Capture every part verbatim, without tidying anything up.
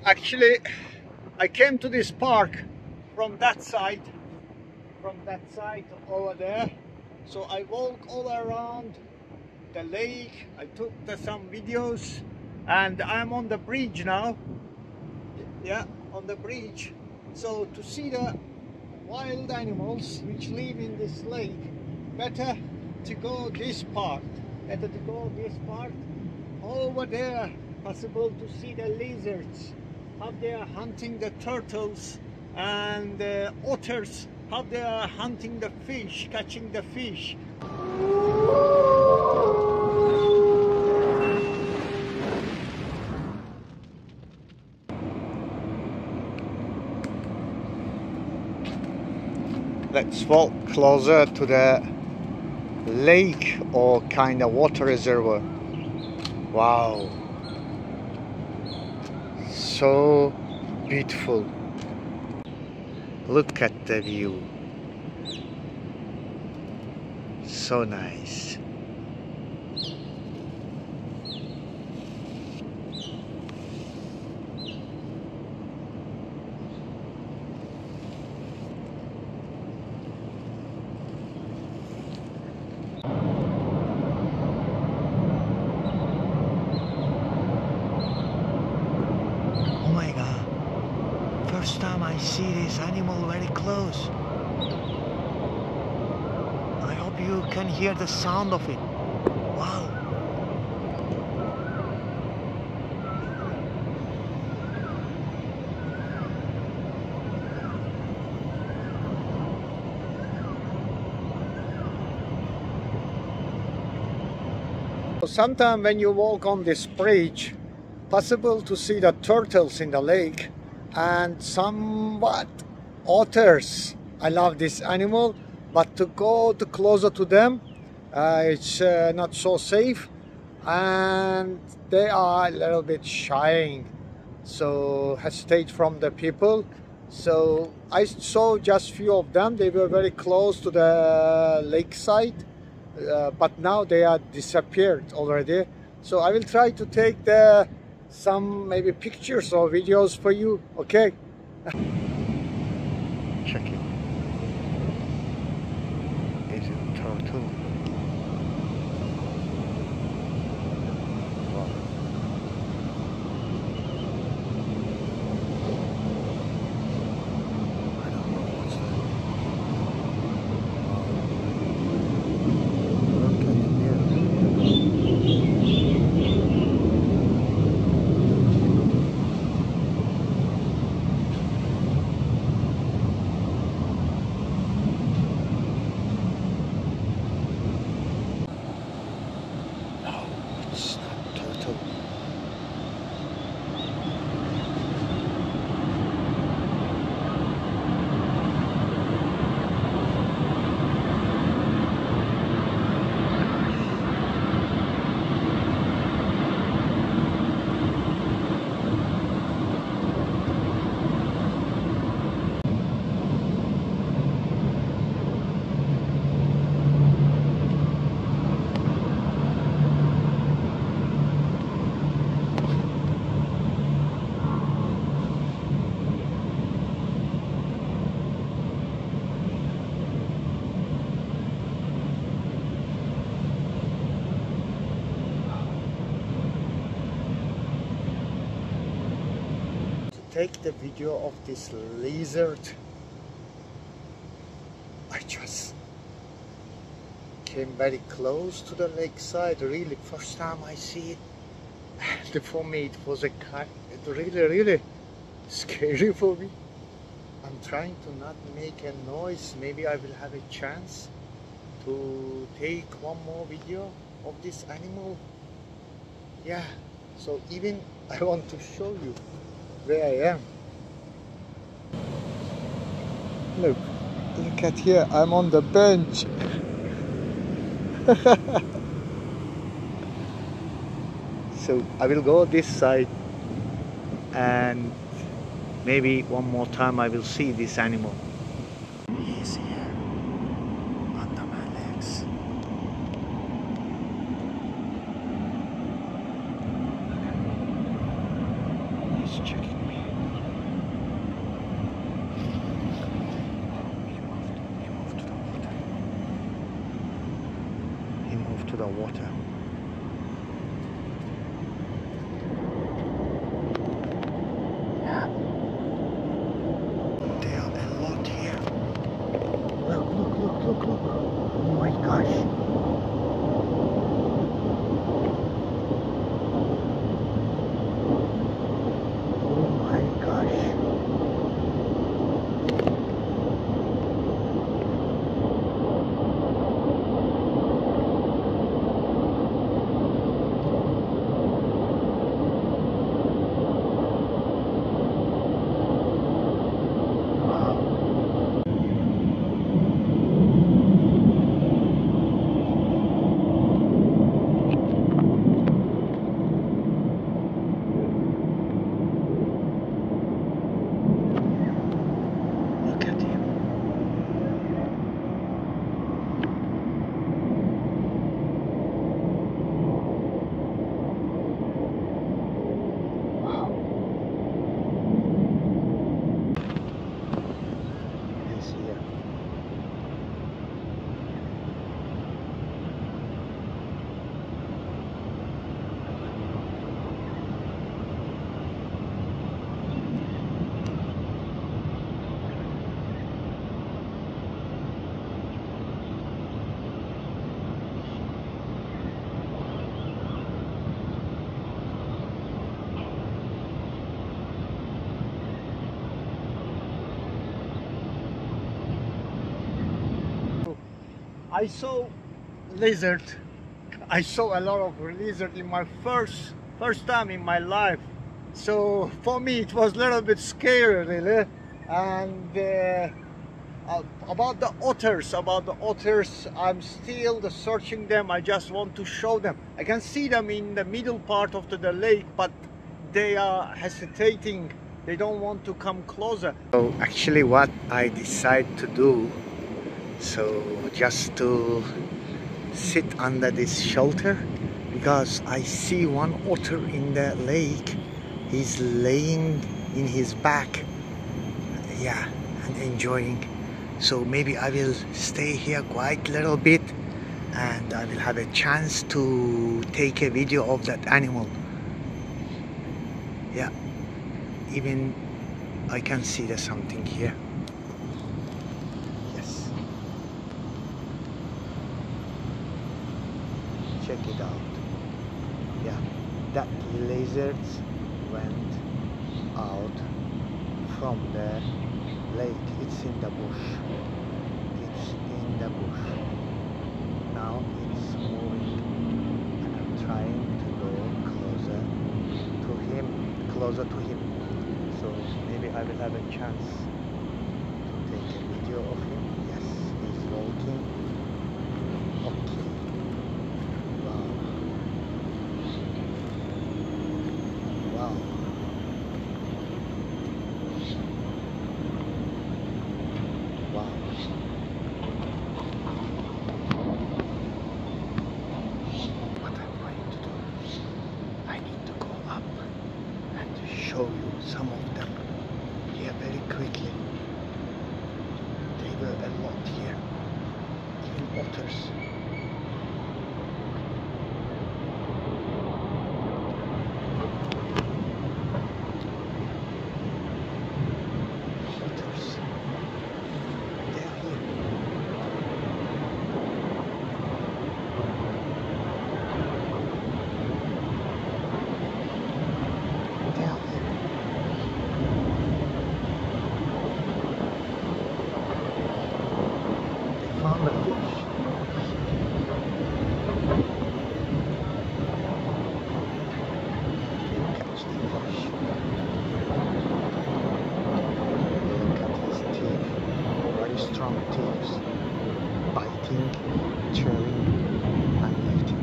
Actually, I came to this park from that side, from that side over there. So I walked all around the lake. I took the, some videos, and I'm on the bridge now. Yeah, on the bridge. So to see the wild animals which live in this lake, better to go this part. Better to go this part. Over there, possible to see the lizards, how they are hunting the turtles, and the otters, how they are hunting the fish, catching the fish. Let's walk closer to the lake or kind of water reservoir. Wow, so beautiful. Look at the view, so nice. First time I see this animal very close. I hope you can hear the sound of it. Wow. Sometimes when you walk on this bridge, possible to see the turtles in the lake and somewhat otters. I love this animal, but to go to closer to them, uh, it's uh, not so safe, and they are a little bit shying, so hesitate from the people. So I saw just few of them. They were very close to the lakeside, uh, but now they are disappeared already. So I will try to take the some maybe pictures or videos for you, okay? Check it. It's a turtle. Wow. I don't know what's that. Look at take the video of this lizard. I just came very close to the lakeside. Really, first time I see it, and for me it was a kind, it really, really scary for me. I'm trying to not make a noise. Maybe I will have a chance to take one more video of this animal. Yeah, so even I want to show you where I am. Look, look at here, I'm on the bench. So I will go this side, and maybe one more time I will see this animal. He's here, under my legs. He's checking me. the water. Yeah. There are a lot here. Look, look, look, look, look. Oh my gosh. I saw lizard. I saw a lot of lizard in my first first time in my life. So for me it was a little bit scary, really. And uh, uh, about the otters, about the otters, I'm still searching them. I just want to show them. I can see them in the middle part of the, the lake, but they are hesitating. They don't want to come closer. So actually what I decide to do, so just to sit under this shelter, because I see one otter in the lake. He's laying in his back, yeah, and enjoying. So maybe I will stay here quite a little bit and I will have a chance to take a video of that animal. Yeah, even I can see there's something here. Check it out. Yeah, that lizard went out from the lake. It's in the bush. It's in the bush. Now it's moving and I'm trying to go closer to him, closer to him. So maybe I will have a chance to take a video of him. Yes, he's walking. Okay. Wow. Wow. What I'm going to do, I need to go up and show you some of them here very quickly. They were a lot here, even otters. Biting, chewing, and eating.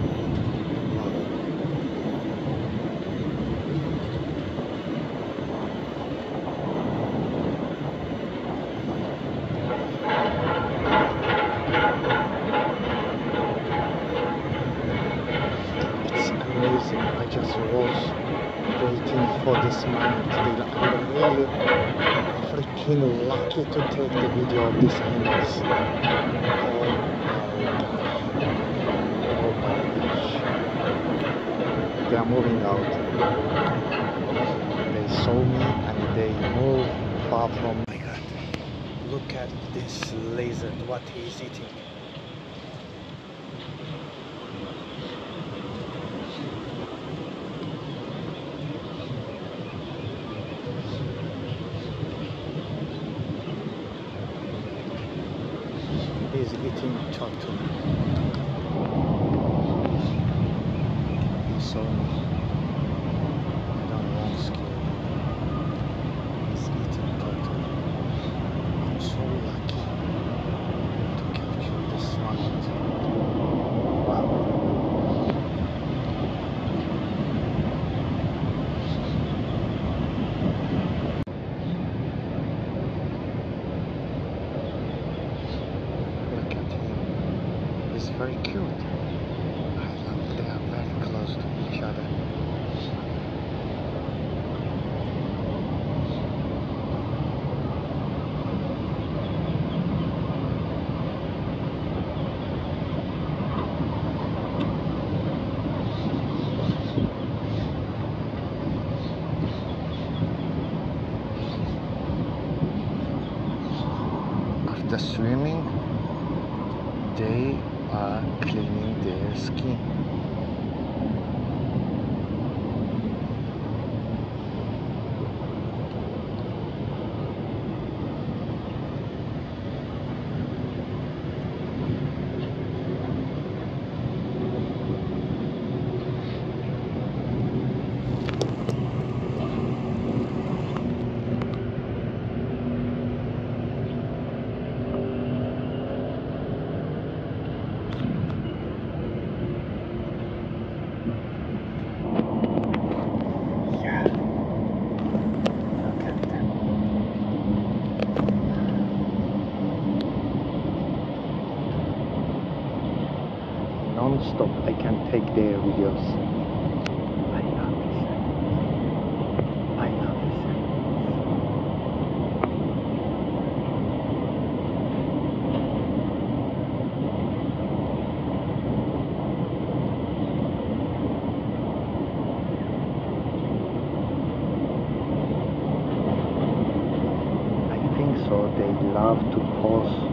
It's amazing. I just was waiting for this moment. I'm really freaking lucky to take the video of these animals. Oh my God. they are moving out. They saw me and they move far from me. Oh my god, look at this lizard, what he is eating. He's eating turtle. He saw me. I don't want to scare him. He's eating turtle. I'm so lucky to capture this moment. Wow. Look at him. He's very cute. I love they are very close to each other. After swimming, they are cleaning their skin. Non-stop, I can take their videos. I love this. I love this. I think so. They love to pause.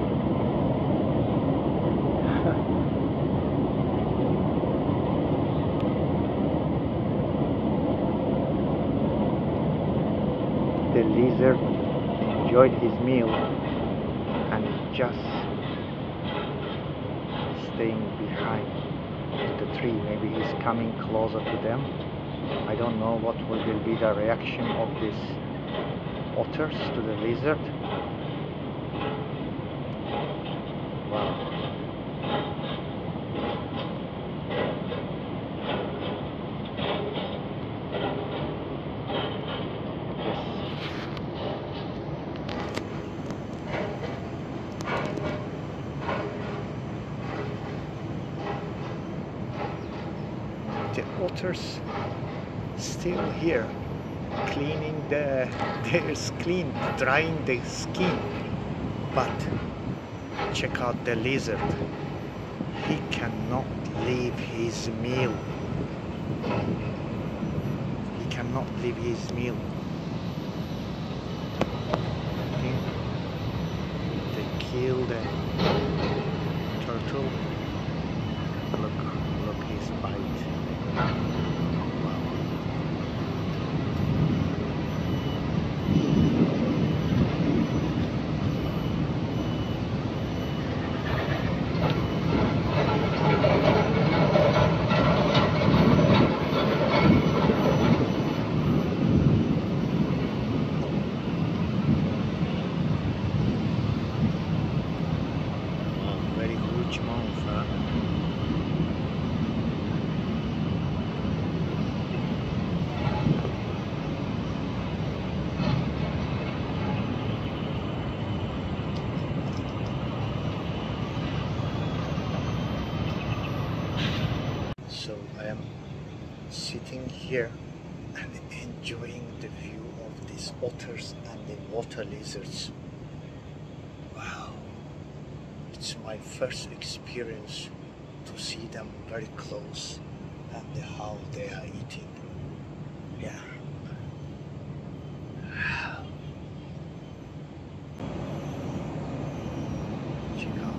The lizard enjoyed his meal and is just staying behind the tree. Maybe he's coming closer to them. I don't know what will be the reaction of these otters to the lizard. Wow. The otters still here cleaning the, their skin, drying the skin, but check out the lizard. He cannot leave his meal. He cannot leave his meal. Okay. They kill the turtle. Look, look his bite. Very huge mouth, huh? So I am sitting here and enjoying the view of these otters and the water lizards. Wow, it's my first experience to see them very close and how they are eating. Yeah. Check out.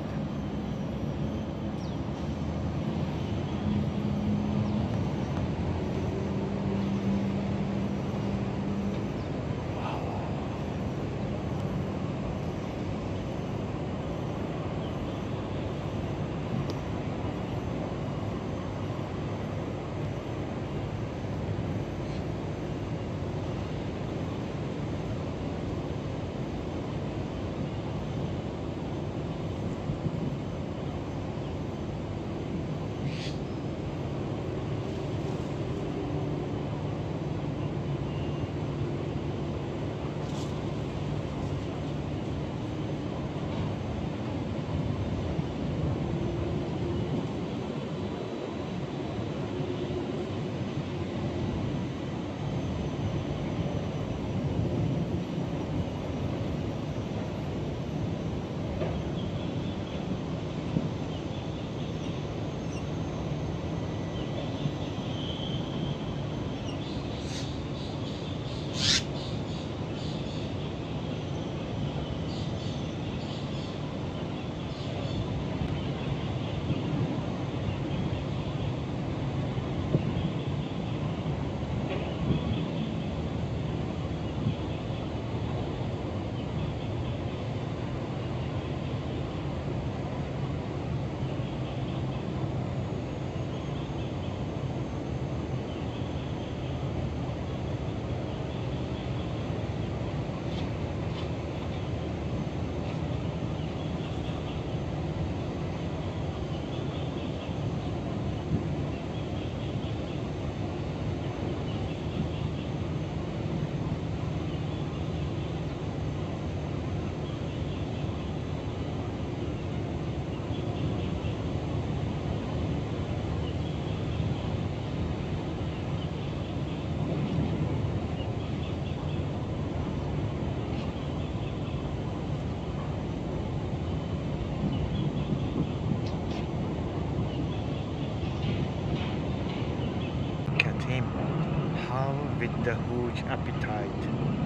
Him, how with the huge appetite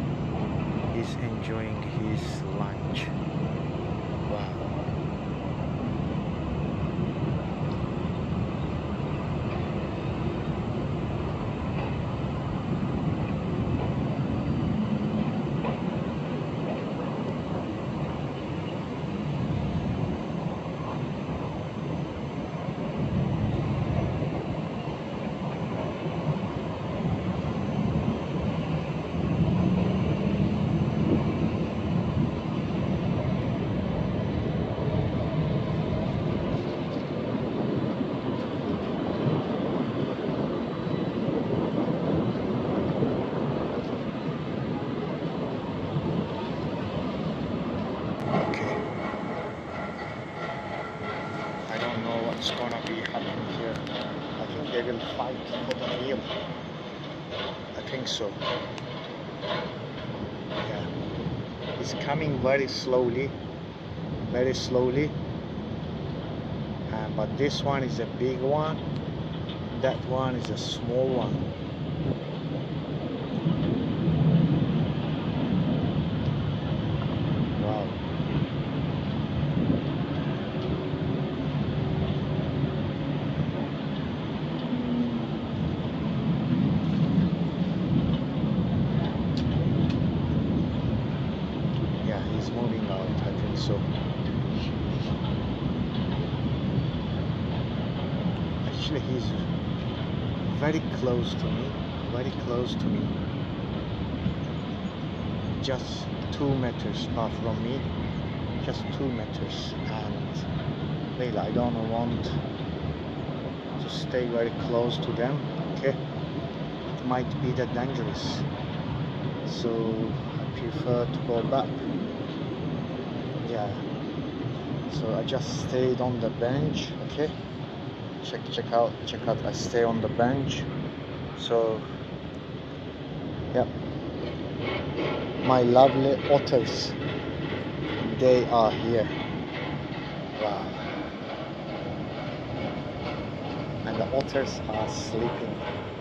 he's enjoying his lunch. Wow. What's gonna be happening here? I think they will fight for the meal. I think so. Yeah. It's coming very slowly. Very slowly. Uh, but this one is a big one. That one is a small one. He's moving out, I think so. Actually, he's very close to me, very close to me. Just two meters far from me, just two meters. And really, I don't want to stay very close to them. Okay, it might be that dangerous. So I prefer to go back. Yeah, so I just stayed on the bench. Okay, check check out check out I stay on the bench. So yeah, my lovely otters, they are here. Wow. And the otters are sleeping.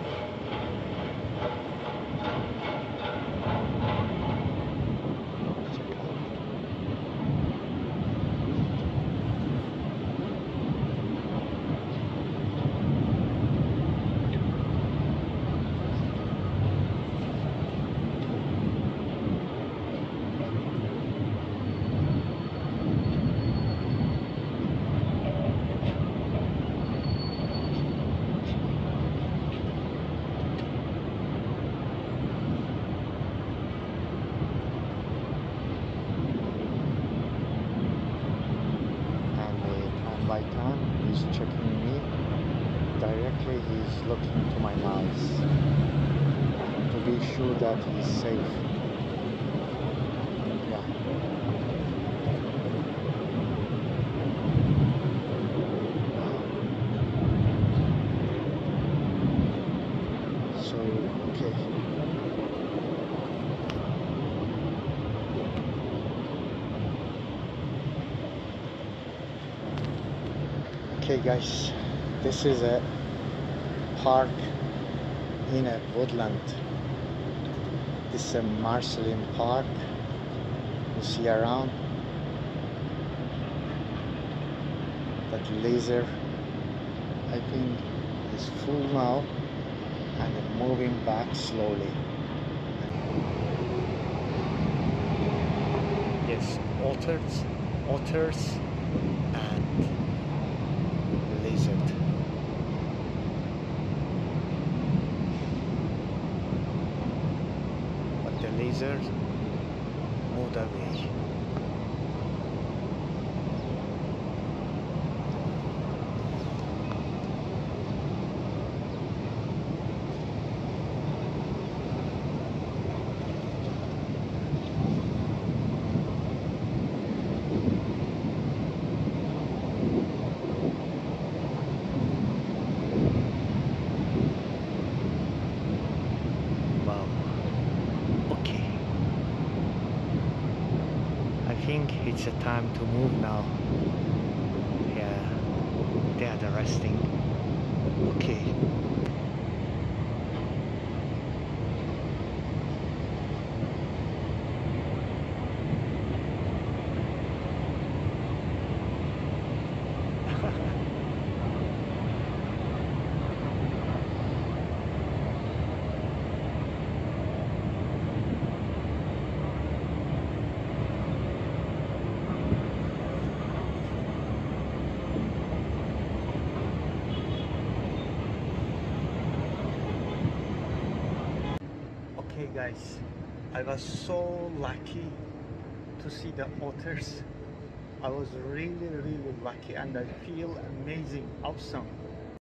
By time he's checking me directly, he's looking into my eyes to be sure that he's safe. Yeah. So okay. Okay guys, this is a park in a woodland. This is a Marsiling park. You see around that laser, I think, is full now and moving back slowly. Yes, otters, otters and lizard. But the lizard moved away. I think it's a time to move now. Yeah, they are resting. Okay. Okay guys, I was so lucky to see the otters. I was really really lucky and I feel amazing, awesome.